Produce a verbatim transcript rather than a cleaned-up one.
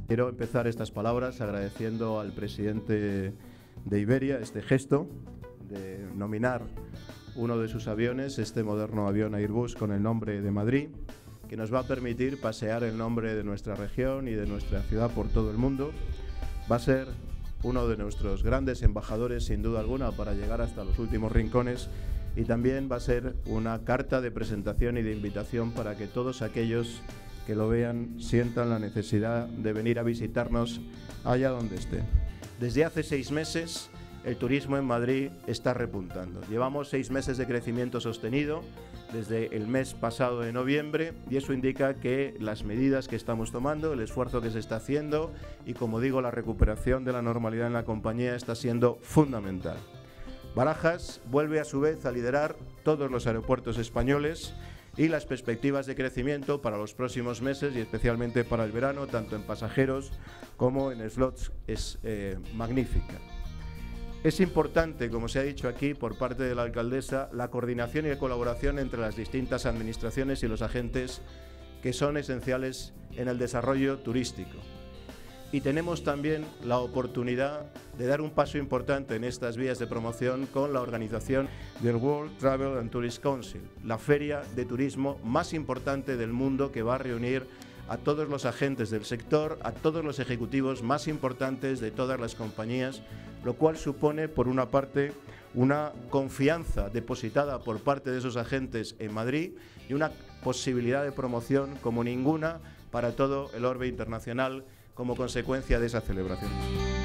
Quiero empezar estas palabras agradeciendo al presidente de Iberia este gesto de nominar uno de sus aviones, este moderno avión Airbus con el nombre de Madrid, que nos va a permitir pasear el nombre de nuestra región y de nuestra ciudad por todo el mundo. Va a ser uno de nuestros grandes embajadores, sin duda alguna, para llegar hasta los últimos rincones, y también va a ser una carta de presentación y de invitación para que todos aquellos que lo vean sientan la necesidad de venir a visitarnos allá donde esté. Desde hace seis meses el turismo en Madrid está repuntando. Llevamos seis meses de crecimiento sostenido desde el mes pasado de noviembre, y eso indica que las medidas que estamos tomando, el esfuerzo que se está haciendo y, como digo, la recuperación de la normalidad en la compañía está siendo fundamental. Barajas vuelve a su vez a liderar todos los aeropuertos españoles, y las perspectivas de crecimiento para los próximos meses y especialmente para el verano, tanto en pasajeros como en slots, es eh, magnífica. Es importante, como se ha dicho aquí por parte de la alcaldesa, la coordinación y la colaboración entre las distintas administraciones y los agentes que son esenciales en el desarrollo turístico. Y tenemos también la oportunidad de dar un paso importante en estas vías de promoción con la organización del World Travel and Tourist Council, la feria de turismo más importante del mundo, que va a reunir a todos los agentes del sector, a todos los ejecutivos más importantes de todas las compañías, lo cual supone, por una parte, una confianza depositada por parte de esos agentes en Madrid y una posibilidad de promoción como ninguna para todo el orbe internacional como consecuencia de esa celebración.